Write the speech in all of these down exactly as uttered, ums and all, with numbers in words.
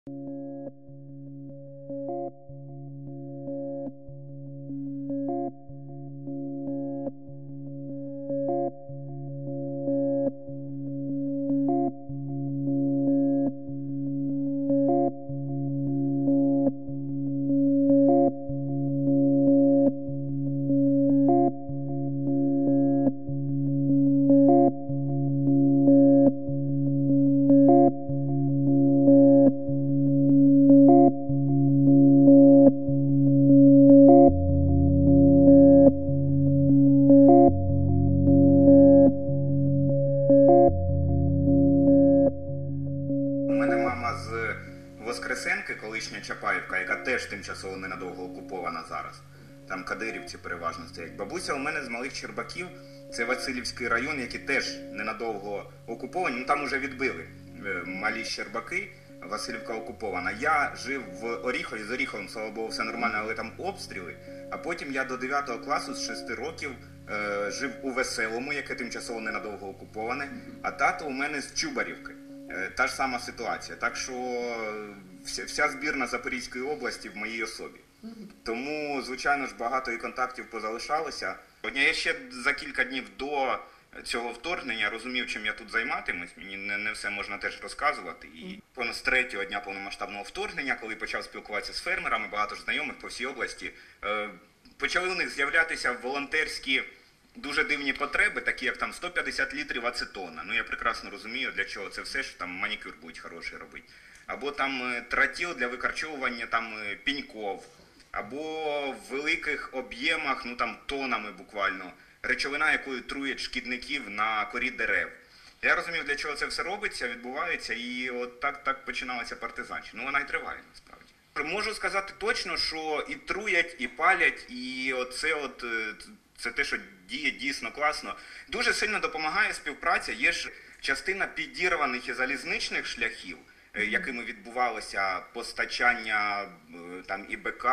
Воскресенки, колишня Чапаївка, яка теж тимчасово ненадовго окупована зараз. Там кадирівці переважно стоять. Бабуся у мене з Малих Щербаків, це Васильівський район, який теж ненадовго окуповані. Ну там уже відбили Малі Щербаки, Васильівка окупована. Я жив в Оріхові, з Оріховим, слава Богу, все нормально, але там обстріли. А потім я до дев'ятого класу з шести років е, жив у Веселому, яке тимчасово ненадовго окуповане. А тато у мене з Чубарівки. Е, та ж сама ситуація. Так що вся, вся збірна Запорізької області в моїй особі. Тому, звичайно ж, багато і контактів позалишалося. Я ще за кілька днів до цього вторгнення розумів, чим я тут займатимусь. Мені не, не все можна теж розказувати. І понад з третього дня повномасштабного вторгнення, коли почав спілкуватися з фермерами, багато ж знайомих по всій області, е, почали у них з'являтися волонтерські дуже дивні потреби, такі як там сто п'ятдесят літрів ацетона. Ну я прекрасно розумію, для чого це все, що там манікюр будуть хороший робити. Або там тротил для викорчовування там піньков. Або в великих об'ємах, ну там тонами буквально, речовина, якою труять шкідників на корі дерев. Я розумів, для чого це все робиться, відбувається, і от так, так починалася партизанщина. Ну вона і триває, насправді. Можу сказати точно, що і труять, і палять, і оце от, це те, що діє дійсно класно. Дуже сильно допомагає співпраця, є ж частина підірваних і залізничних шляхів, якими відбувалося постачання там і БК,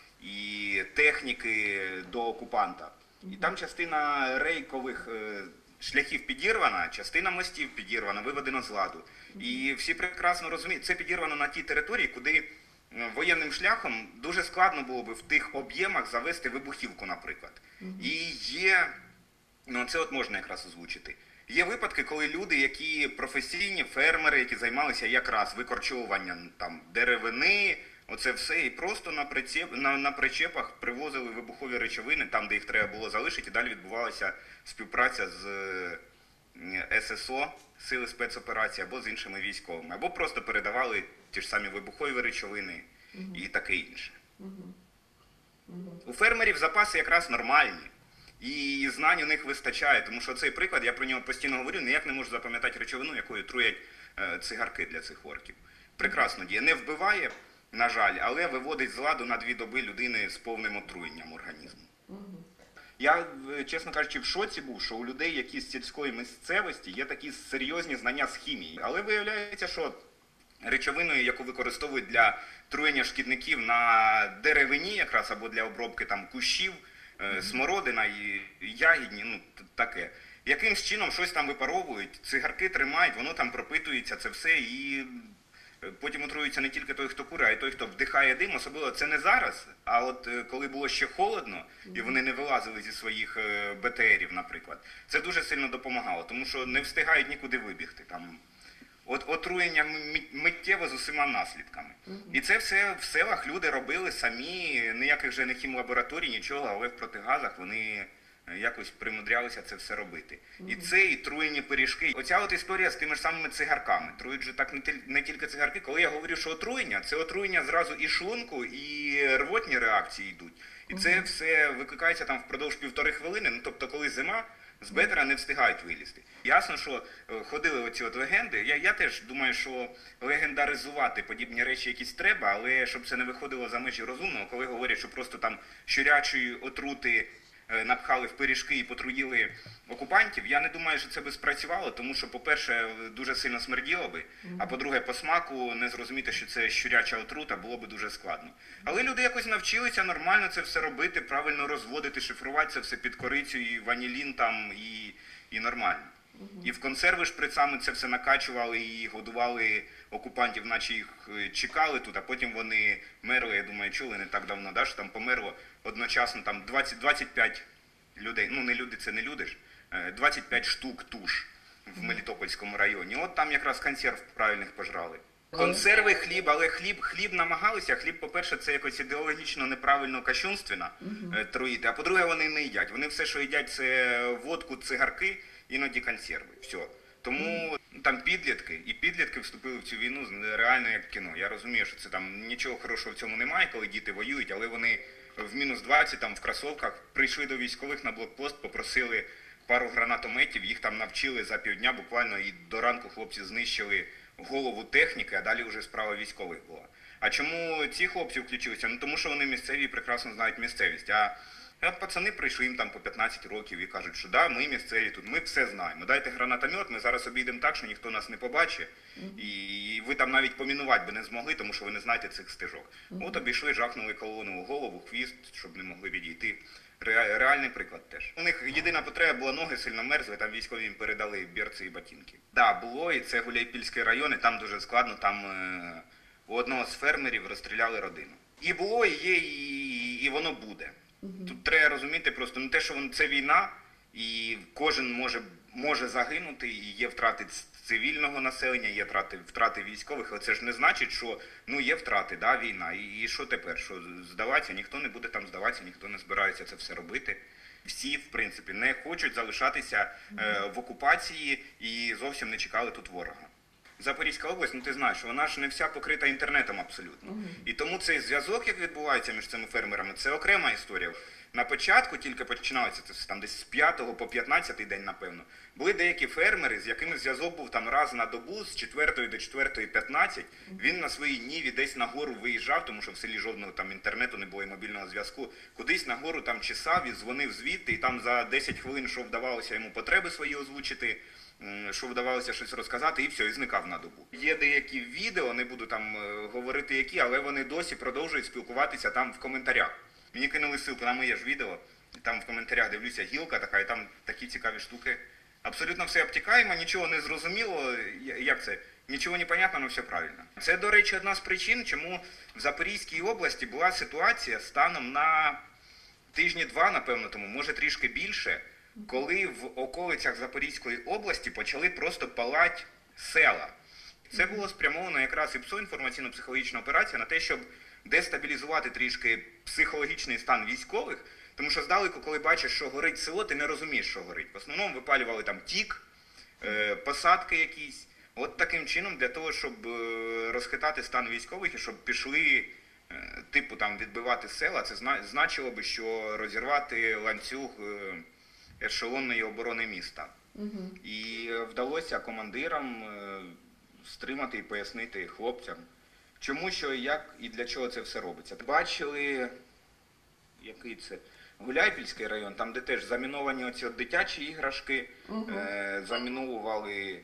і техніки до окупанта. І там частина рейкових шляхів підірвана, частина мостів підірвана, виведена з ладу. І всі прекрасно розуміють, це підірвано на тій території, куди воєнним шляхом дуже складно було би в тих об'ємах завести вибухівку, наприклад. І є, ну це от можна якраз озвучити. Є випадки, коли люди, які професійні фермери, які займалися якраз викорчовуванням там деревини, оце все, і просто на, прицеп, на, на причепах привозили вибухові речовини, там, де їх треба було залишити, і далі відбувалася співпраця з ССО, Сили спецоперації, або з іншими військовими, або просто передавали ті ж самі вибухові речовини і таке інше. У фермерів запаси якраз нормальні. І знань у них вистачає, тому що цей приклад, я про нього постійно говорю, ніяк не можу запам'ятати речовину, якою труять е, цигарки для цих орків. Прекрасно діє. Не вбиває, на жаль, але виводить з ладу на дві доби людини з повним отруєнням організму. Я, чесно кажучи, в шоці був, що у людей, які з сільської місцевості, є такі серйозні знання з хімії. Але виявляється, що речовиною, яку використовують для труєння шкідників на деревині якраз, або для обробки там кущів, смородина і ягідні, ну таке. Якимсь чином щось там випаровують, цигарки тримають, воно там пропитується, це все, і потім отруюється не тільки той, хто курить, а й той, хто вдихає дим. Особливо це не зараз, а от коли було ще холодно, і вони не вилазили зі своїх Б Т Ерів, наприклад. Це дуже сильно допомагало, тому що не встигають нікуди вибігти. Там От отруєння миттєво з усіма наслідками. І це все в селах люди робили самі, ніяких же не хімлабораторій, нічого, але в протигазах вони якось примудрялися це все робити. І це, і труєні пиріжки. Оця от історія з тими ж самими цигарками. Трують же так не тільки цигарки. Коли я говорю, що отруєння, це отруєння зразу і шлунку, і рвотні реакції йдуть. І це все викликається там впродовж півтори хвилини. Ну, тобто, коли зима, з бетера не встигають вилізти. Ясно, що ходили оці от легенди. Я, я теж думаю, що легендаризувати подібні речі якісь треба, але щоб це не виходило за межі розумного, коли говорять, що просто там щурячої отрути напхали в пиріжки і потруїли окупантів, я не думаю, що це би спрацювало, тому що, по-перше, дуже сильно смерділо би, а по-друге, по смаку не зрозуміти, що це щуряча отрута, було би дуже складно. Але люди якось навчилися нормально це все робити, правильно розводити, шифрувати це все під корицю, і ванілін там, і, і нормально. І в консерви шприцами це все накачували і годували окупантів, наче їх чекали тут, а потім вони мерли, я думаю, чули не так давно, да, що там померло одночасно там двадцять двадцять п'ять людей, ну не люди, це не люди ж, двадцять п'ять штук туш в Мелітопольському районі. От там якраз консерв правильних пожрали. Консерви, хліб, але хліб, хліб намагалися. Хліб, по-перше, це якось ідеологічно неправильно, кощунственно uh-huh. труїти. А по-друге, вони не їдять. Вони все, що їдять, це водку, цигарки, іноді консерви. Все. Тому uh-huh. там підлітки, і підлітки вступили в цю війну реально як кіно. Я розумію, що це там нічого хорошого в цьому немає, коли діти воюють, але вони в мінус двадцять, там в кросовках, прийшли до військових на блокпост, попросили пару гранатометів, їх там навчили за півдня буквально, і до ранку хлопці знищили голову техніки, а далі вже справа військових була. А чому ці хлопці включилися? Ну тому що вони місцеві і прекрасно знають місцевість. А от пацани прийшли, їм там по п'ятнадцять років і кажуть, що да, ми місцеві тут, ми все знаємо. Дайте гранатомет, ми зараз обійдемо так, що ніхто нас не побачить. І ви там навіть помінувати би не змогли, тому що ви не знаєте цих стежок. От обійшли, жахнули колону у голову, хвіст, щоб не могли відійти. Реальний приклад теж. У них єдина потреба була, ноги сильно мерзли, там військові їм передали берці і ботинки. Так, да, було, і це Гуляйпільський район, і там дуже складно, там е, у одного з фермерів розстріляли родину. І було, і є, і, і воно буде. Угу. Тут треба розуміти просто, ну те, що це війна, і кожен може, може загинути, і є втрати цивільного населення, є втрати, втрати військових, але це ж не значить, що ну є втрати, да, війна, і, і що тепер, що здаватися, ніхто не буде там здаватися, ніхто не збирається це все робити. Всі, в принципі, не хочуть залишатися е, в окупації і зовсім не чекали тут ворога. Запорізька область, ну ти знаєш, вона ж не вся покрита інтернетом абсолютно. Uh-huh. І тому цей зв'язок, як відбувається між цими фермерами, це окрема історія. На початку тільки починалося, це там десь з п'ятого по п'ятнадцятий день, напевно, були деякі фермери, з якими зв'язок був там раз на добу, з четвертої до четвертої п'ятнадцять. Він на своїй ніві десь на гору виїжджав, тому що в селі жодного там інтернету не було і мобільного зв'язку. Кудись на гору там чесав і дзвонив звідти, і там за десять хвилин, що вдавалося йому потреби свої озвучити, що вдавалося щось розказати, і все, і зникав на добу. Є деякі відео, не буду там говорити які, але вони досі продовжують спілкуватися там в коментарях. Мені кинули ссылку на моє ж відео, і там в коментарях дивлюся, гілка така, і там такі цікаві штуки. Абсолютно все обтікаємо, нічого не зрозуміло, як це, нічого не понятно, але все правильно. Це, до речі, одна з причин, чому в Запорізькій області була ситуація станом на тижні два, напевно, тому, може трішки більше, коли в околицях Запорізької області почали просто палати села. Це було спрямовано якраз і ПСО, інформаційно-психологічна операція, на те, щоб дестабілізувати трішки психологічний стан військових, тому що здалеку, коли бачиш, що горить село, ти не розумієш, що горить. В основному випалювали там тік, е, посадки якісь. От таким чином, для того, щоб е, розхитати стан військових і щоб пішли, е, типу, там, відбивати села, це зна, значило би, що розірвати ланцюг е, ешелонної оборони міста. Угу. І вдалося командирам е, стримати і пояснити хлопцям, чому, що, як і для чого це все робиться. Бачили, який це, Гуляйпільський район, там де теж заміновані оці от дитячі іграшки, угу. е, заміновували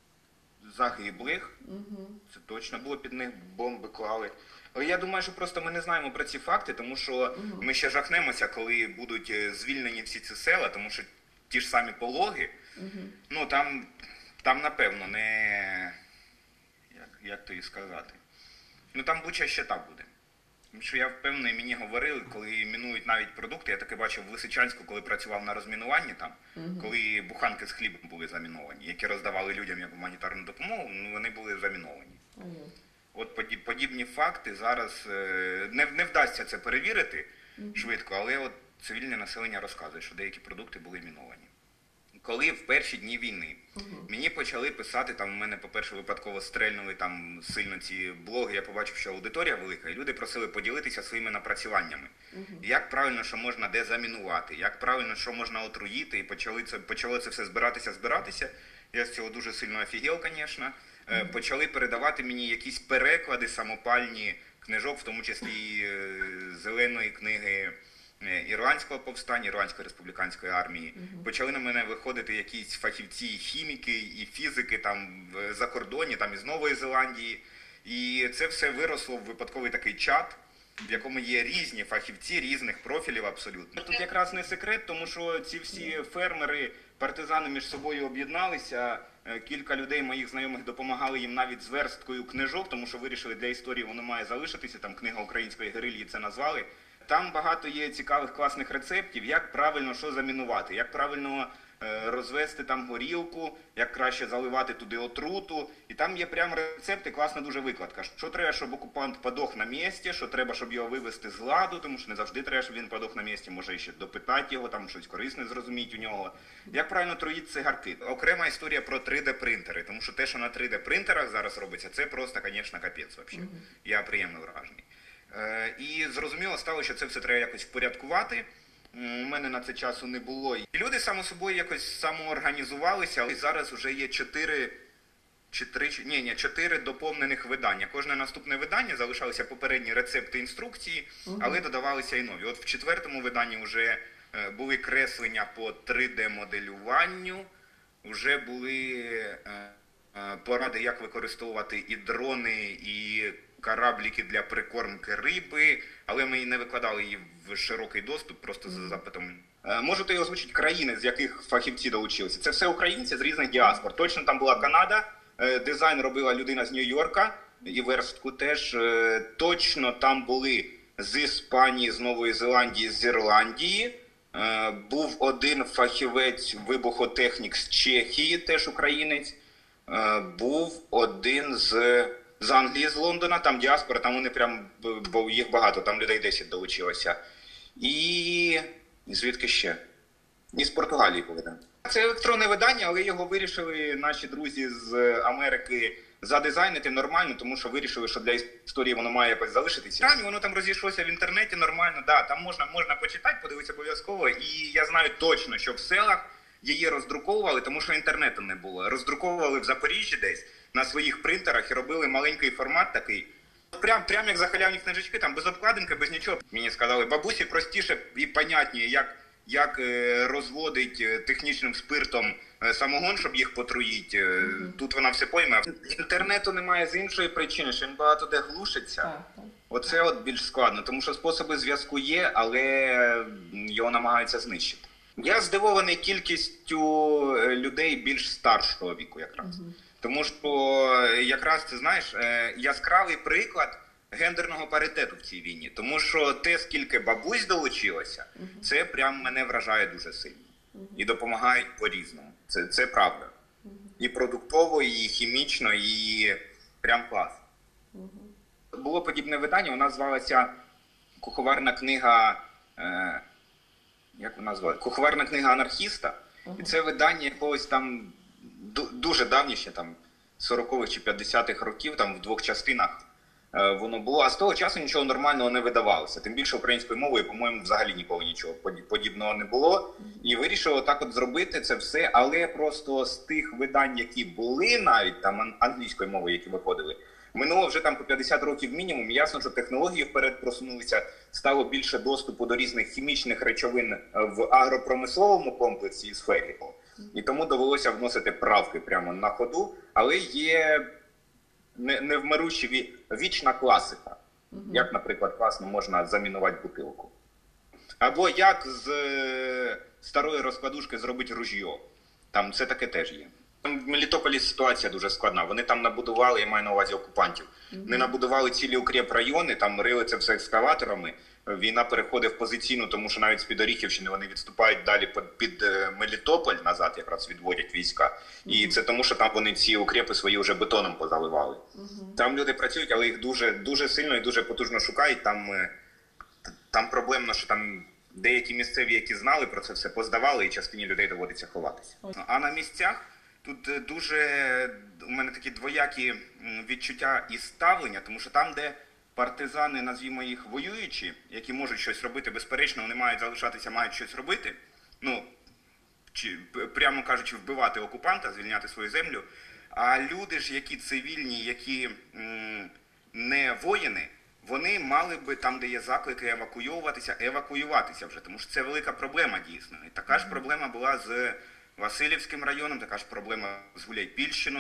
загиблих, угу. Це точно було, під них бомби клали. Але я думаю, що просто ми не знаємо про ці факти, тому що угу. ми ще жахнемося, коли будуть звільнені всі ці села, тому що ті ж самі Пологи, угу. ну там, там напевно не, як, як то і сказати, ну там Буча ще так буде. Тому що я впевнений, мені говорили, коли мінують навіть продукти, я таке бачив в Лисичанську, коли працював на розмінуванні там, угу. коли буханки з хлібом були заміновані, які роздавали людям як гуманітарну допомогу, ну вони були заміновані. Угу. От подібні факти зараз, не, не вдасться це перевірити угу. швидко, але от цивільне населення розказує, що деякі продукти були міновані. Коли в перші дні війни uh-huh. мені почали писати, там у мене, по-перше, випадково стрельнули там сильно ці блоги, я побачив, що аудиторія велика, і люди просили поділитися своїми напрацюваннями. Uh-huh. Як правильно, що можна де замінувати, як правильно, що можна отруїти, і почали це, почало це все збиратися, збиратися. Я з цього дуже сильно офігел, звісно. Uh-huh. Почали передавати мені якісь переклади самопальні книжок, в тому числі е, зеленої книги Ірландського повстання, Ірландської республіканської армії. Uh-huh. Почали на мене виходити якісь фахівці, хіміки і фізики там за кордоні, там із Нової Зеландії. І це все виросло в випадковий такий чат, в якому є різні фахівці різних профілів абсолютно. Тут якраз не секрет, тому що ці всі фермери, партизани між собою об'єдналися. Кілька людей моїх знайомих допомагали їм навіть з версткою книжок, тому що вирішили, для історії воно має залишитися, там книга української герильї це назвали. Там багато є цікавих класних рецептів, як правильно що замінувати, як правильно розвести там горілку, як краще заливати туди отруту. І там є прямо рецепти, класна дуже викладка. Що треба, щоб окупант подох на місці, що треба, щоб його вивести з ладу, тому що не завжди треба, щоб він подох на місці, може ще допитати його, там щось корисне зрозуміти у нього. Як правильно труїти цигарки. Окрема історія про три де принтери, тому що те, що на три де принтерах зараз робиться, це просто, звісно, капець взагалі. Я приємно вражений. І зрозуміло стало, що це все треба якось впорядкувати. У мене на це часу не було. І люди само собою якось самоорганізувалися. І зараз вже є чотири, чотири, ні, ні, чотири доповнених видання. Кожне наступне видання залишалися попередні рецепти, інструкції, але додавалися і нові. От в четвертому виданні вже були креслення по три де моделюванню, вже були поради, як використовувати і дрони, і корабліки для прикормки риби, але ми не викладали її в широкий доступ, просто за запитом. Можете і озвучити країни, з яких фахівці долучилися. Це все українці з різних діаспор. Точно там була Канада, дизайн робила людина з Нью-Йорка, і верстку теж. Точно там були з Іспанії, з Нової Зеландії, з Ірландії. Був один фахівець, вибухотехнік з Чехії, теж українець. Був один з... З Англії, з Лондона, там діаспора, там вони прям, бо їх багато, там людей десять долучилося. І звідки ще? І з Португалії повідомляю. Це електронне видання, але його вирішили наші друзі з Америки задизайнити нормально, тому що вирішили, що для історії воно має якось залишитися. Рані воно там розійшлося в інтернеті нормально, да, там можна, можна почитати, подивитися обов'язково. І я знаю точно, що в селах її роздруковували, тому що інтернету не було. Роздруковували в Запоріжжі десь на своїх принтерах і робили маленький формат такий. Прям, прям як захалявні книжечки, там без обкладинки, без нічого. Мені сказали, бабусі простіше і понятніше, як, як розводить технічним спиртом самогон, щоб їх потруїти. Mm-hmm. Тут вона все пойме. Інтернету немає з іншої причини, що він багато де глушиться. Mm-hmm. Оце от більш складно, тому що способи зв'язку є, але його намагаються знищити. Я здивований кількістю людей більш старшого віку якраз. Mm-hmm. Тому що якраз, ти знаєш, яскравий приклад гендерного паритету в цій війні. Тому що те, скільки бабусь долучилося, uh-huh. це прям мене вражає дуже сильно. Uh-huh. І допомагають по-різному. Це, це правда. Uh-huh. І продуктово, і хімічно, і прям клас. Uh-huh. Було подібне видання, вона звалася «Куховарна книга», е, як вона звалася? «Куховарна книга анархіста». Uh-huh. І це видання якогось там дуже давніше, там, сорокових чи п'ятдесятих років, там, в двох частинах е, воно було. А з того часу нічого нормального не видавалося. Тим більше українською мовою, по-моєму, взагалі ніколи нічого подібного не було. І вирішили так от зробити це все, але просто з тих видань, які були навіть, там, англійською мовою, які виходили, минуло вже там по п'ятдесят років мінімум. Ясно, що технології вперед просунулися, стало більше доступу до різних хімічних речовин в агропромисловому комплексі і сфері. І тому довелося вносити правки прямо на ходу, але є невмируща вічна класика. Угу. Як, наприклад, класно можна замінувати бутилку. Або як з старої розкладушки зробити ружьо. Там це таке теж є. В Мелітополі ситуація дуже складна. Вони там набудували, я маю на увазі окупантів, угу. не набудували цілі укрепрайони, там рили це все екскаваторами. Війна переходить в позиційну, тому що навіть з-під Оріхівщини вони відступають далі під Мелітополь, назад якраз відводять війська. Mm-hmm. І це тому, що там вони ці укрепи свої вже бетоном позаливали. Mm-hmm. Там люди працюють, але їх дуже, дуже сильно і дуже потужно шукають. Там, там проблемно, що там деякі місцеві, які знали про це все, поздавали, і частині людей доводиться ховатися. Mm-hmm. А на місцях тут дуже у мене такі двоякі відчуття і ставлення, тому що там, де партизани, назвімо їх, воюючі, які можуть щось робити, безперечно, вони мають залишатися, мають щось робити, ну, чи, прямо кажучи, вбивати окупанта, звільняти свою землю. А люди ж, які цивільні, які м, не воїни, вони мали би там, де є заклики евакуюватися, евакуюватися вже, тому що це велика проблема дійсно. І така ж проблема була з Василівським районом, така ж проблема з Гуляйпільщиною.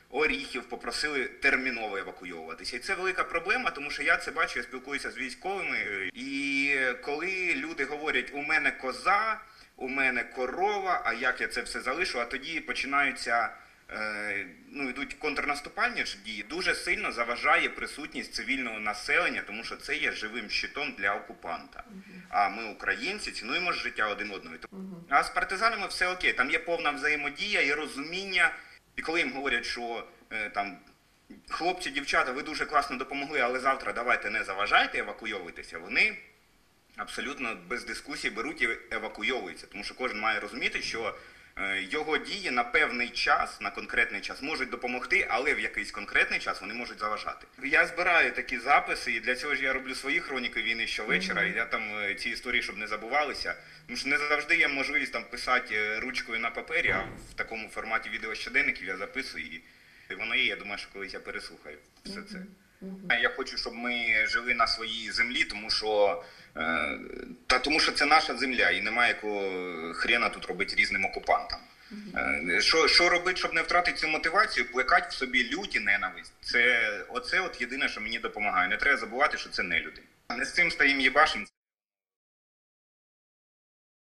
Оріхів попросили терміново евакуйовуватися. І це велика проблема, тому що я це бачу, я спілкуюся з військовими. І коли люди говорять, у мене коза, у мене корова, а як я це все залишу, а тоді починаються, е, ну, йдуть контрнаступальні ж дії, дуже сильно заважає присутність цивільного населення, тому що це є живим щитом для окупанта. А ми, українці, цінуємо життя один одного. А з партизанами все окей, там є повна взаємодія і розуміння. І коли їм говорять, що е, там хлопці, дівчата, ви дуже класно допомогли, але завтра давайте не заважайте, евакуйовуйтеся, вони абсолютно без дискусій беруть і евакуйовуються. Тому що кожен має розуміти, що е, його дії на певний час, на конкретний час можуть допомогти, але в якийсь конкретний час вони можуть заважати. Я збираю такі записи, і для цього ж я роблю свої хроніки війни щовечора, mm-hmm. і я там е, ці історії, щоб не забувалися. Тому що не завжди є можливість там писати ручкою на папері, а в такому форматі відеощоденників я записую, і воно є, я думаю, що колись я переслухаю все це. Mm-hmm. Я хочу, щоб ми жили на своїй землі, тому що, е, та, тому що це наша земля, і немає якого хрена тут робити різним окупантам. Mm-hmm. Е, що, що робити, щоб не втратити цю мотивацію? Плекати в собі лють і ненависть. Це, оце от єдине, що мені допомагає. Не треба забувати, що це не люди. Не з цим стоїм єбашим.